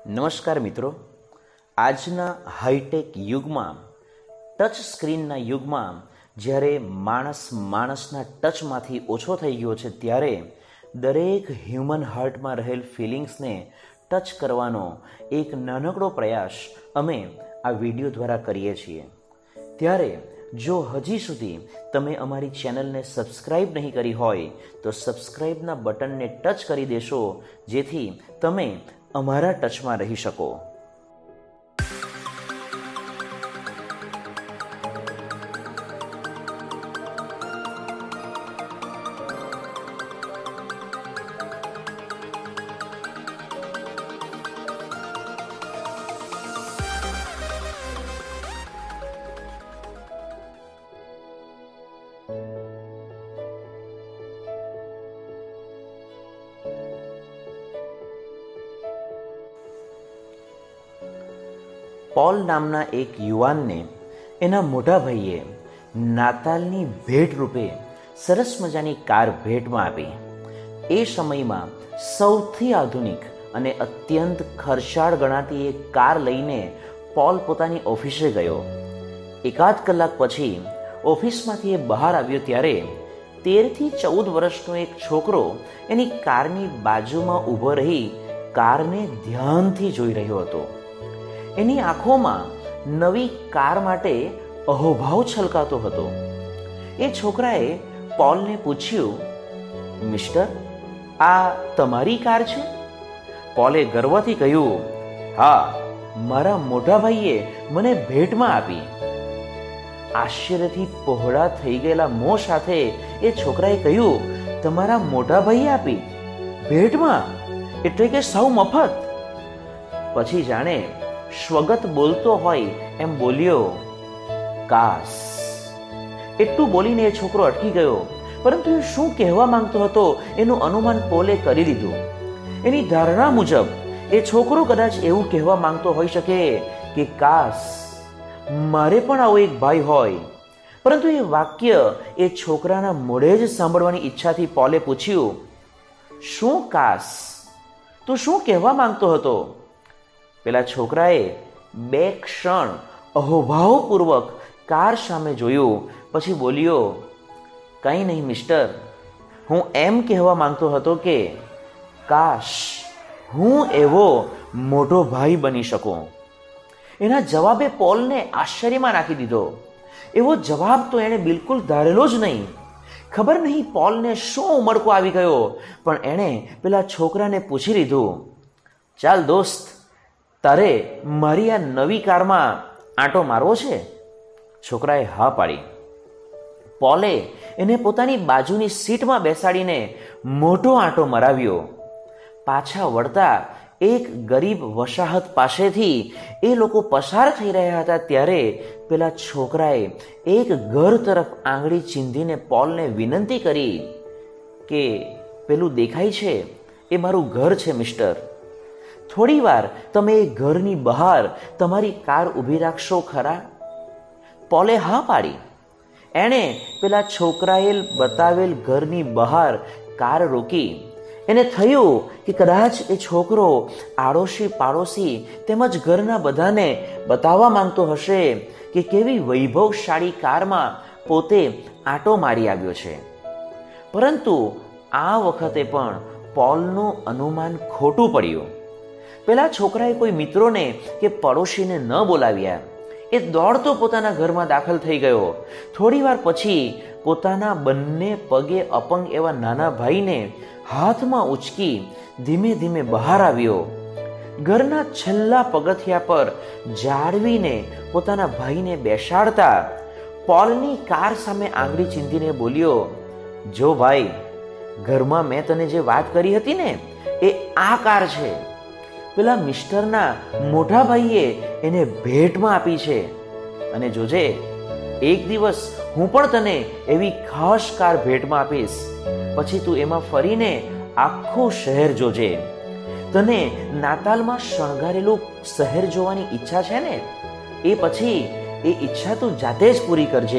નમસ્કાર મિત્રો, આજના હાઈટેક યુગમાં, ટચ સ્ક્રીનના યુગમાં જ્યારે માણસના ટચમાંથી ઓછો થઈ ગયો છે, ત્યારે દરેક હ્યુમન હાર્ટમાં રહેલ ફિલિંગ્સને ટચ કરવાનો એક નાનકડો પ્રયાસ અમે આ વિડીયો દ્વારા કરીએ છીએ. ત્યારે જો હજી સુધી તમે અમારી ચેનલને સબસ્ક્રાઈબ નહીં કરી હોય તો સબસ્ક્રાઈબના બટનને ટચ કરી દેશો, જેથી તમે અમારા ટચમાં રહી શકો. પોલ નામના એક યુવાનને એના મોટા ભાઈએ નાતાલની ભેટ રૂપે સરસ મજાની કાર ભેટમાં આપી. એ સમયમાં સૌથી આધુનિક અને અત્યંત ખર્ચાળ ગણાતી એક કાર લઈને પોલ પોતાની ઓફિસે ગયો. એકાદ કલાક પછી ઓફિસમાંથી એ બહાર આવ્યો ત્યારે 13 થી 14 વર્ષનો એક છોકરો એની કારની બાજુમાં ઊભો રહી કારને ધ્યાનથી જોઈ રહ્યો હતો. એની આંખોમાં નવી કાર માટે અહોભાવ છલકાતો હતો. એ છોકરાએ પોલને પૂછ્યું, મિસ્ટર, આ તમારી કાર છે? પોલે ગર્વથી કહ્યું, હા, મારા મોટા ભાઈએ મને ભેટમાં આપી. આશ્ચર્યથી પહોળા થઈ ગયેલા મોં સાથે એ છોકરાએ કહ્યું, તમારા મોટા ભાઈએ આપી? ભેટમાં? એટલે કે સાવ મફત? પછી જાણે સ્વગત બોલતો હોય એમ બોલ્યો, કાશ. એટલું બોલીને એ છોકરો અટકી ગયો, પરંતુ એ શું કહેવા માંગતો હતો એનું અનુમાન પોલે કરી લીધું. એની ધારણા મુજબ એ છોકરો કદાચ એવું કહેવા માંગતો હોઈ શકે કે કાશ મારે પણ આવો એક ભાઈ હોય. પરંતુ એ વાક્ય એ છોકરાના મોઢે જ સાંભળવાની ઈચ્છાથી પોલે પૂછ્યું, શું કાશ? તું શું કહેવા માંગતો હતો? પેલા છોકરાએ 2 ક્ષણ અહોભાવપૂર્વક કાર સામે જોયું, પછી બોલ્યો, કંઈ નહીં મિસ્ટર, હું એમ કહેવા માંગતો હતો કે કાશ હું એવો મોટો ભાઈ બની શકું. એના જવાબે પોલને આશ્ચર્યમાં નાખી દીધો. એવો જવાબ તો એણે બિલકુલ ધારેલો જ નહીં. ખબર નહીં પોલને શું ઉમળકો આવી ગયો, પણ એણે પેલા છોકરાને પૂછી લીધું, ચાલ દોસ્ત, તારે મારી આ નવી કારમાં આંટો મારવો છે? છોકરાએ હા પાડી. પોલે એને પોતાની બાજુની સીટમાં બેસાડીને મોટો આંટો મરાવ્યો. પાછા વળતા એક ગરીબ વસાહત પાસેથી એ લોકો પસાર થઈ રહ્યા હતા ત્યારે પેલા છોકરાએ એક ઘર તરફ આંગળી ચીંધીને પોલને વિનંતી કરી કે પેલું દેખાય છે એ મારું ઘર છે મિસ્ટર. થોડી વાર તમે એ ઘરની બહાર તમારી કાર ઊભી રાખશો ખરા? પોલે હા પાડી. એણે પેલા છોકરાએ બતાવેલ ઘરની બહાર કાર રોકી. એને થયું કે કદાચ એ છોકરો આડોશી પાડોશી તેમજ ઘરના બધાને બતાવવા માંગતો હશે કે કેવી વૈભવશાળી કારમાં પોતે આંટો મારી આવ્યો છે. પરંતુ આ વખતે પણ પોલનું અનુમાન ખોટું પડ્યું. પેલા છોકરાએ કોઈ મિત્રોને કે પડોશીને ન બોલાવ્યા. એ દોડતો પોતાના ઘરમાં દાખલ થઈ ગયો. થોડી વાર પછી પોતાના બંને પગે અપંગ એવા નાના ભાઈને હાથમાં ઉચકી ધીમે ધીમે બહાર આવ્યો. ઘરના છેલ્લા પગથિયા પર જાળવીને પોતાના ભાઈને બેસાડતા પોલની કાર સામે આંગળી ચીંધીને બોલ્યો, જો ભાઈ, ઘરમાં મેં તને જે વાત કરી હતી ને, એ આ કાર છે. પેલા મિસ્ટરના મોટા ભાઈએ એને ભેટમાં આપી છે. અને જોજે, એક દિવસ હું પણ તને એવી ખાસ કાર ભેટમાં આપીશ. પછી તું એમાં ફરીને આખું શહેર જોજે. તને નાતાલમાં શણગારેલું શહેર જોવાની ઈચ્છા છે ને, એ પછી એ ઈચ્છા તું જાતે જ પૂરી કરજે.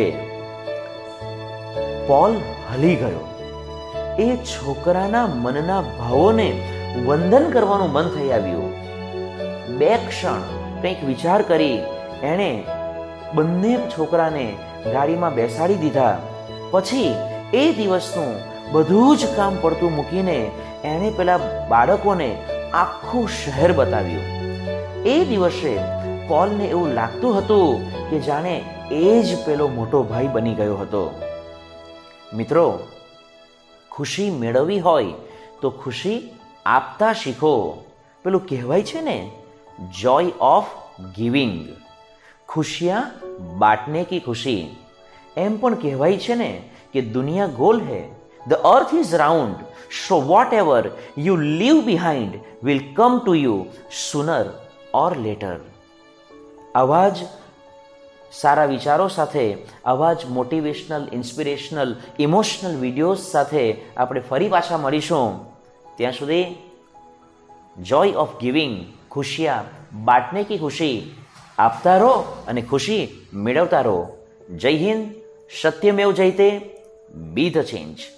પોલ હલી ગયો. એ છોકરાના મનના ભાવોને વંદન કરવાનું મન થઈ આવ્યું. 2 ક્ષણ કંઈક વિચાર કરી એણે બંને છોકરાને ગાડીમાં બેસાડી દીધા. પછી એ દિવસનું બધું જ કામ પડતું મૂકીને એણે પેલા બાળકોને આખું શહેર બતાવ્યું. એ દિવસે પોલને એવું લાગતું હતું કે જાણે એ જ પેલો મોટો ભાઈ બની ગયો હતો. મિત્રો, ખુશી મેળવવી હોય તો ખુશી આપતા શીખો. પેલું કહેવાય છે ને, જોય ઓફ ગિવિંગ, ખુશિયા બાંટને કી ખુશી. એમ પણ કહેવાય છે ને કે દુનિયા ગોલ હૈ, the earth is round, so whatever you leave behind will come to you sooner or later. આવા જ સારા વિચારો સાથે, આવા જ મોટિવેશનલ, ઇન્સ્પિરેશનલ, ઇમોશનલ વિડીયોઝ સાથે આપણે ફરી પાછા મળીશું. ત્યાં સુધી જોય ઓફ ગિવિંગ, ખુશિયા બાંટને કી ખુશી, આપતા રહો અને ખુશી મેળવતા રહો. જય હિન્દ. સત્યમેવ જયતે. Be the change.